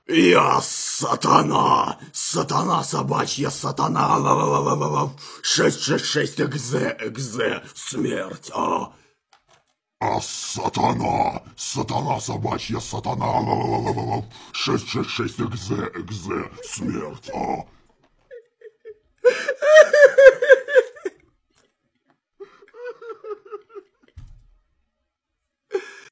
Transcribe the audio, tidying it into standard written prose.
Я сатана! Сатана собачья, сатана! 666 экзе, смерть, сатана! Сатана собачья, сатана! 666 экзе, смерть,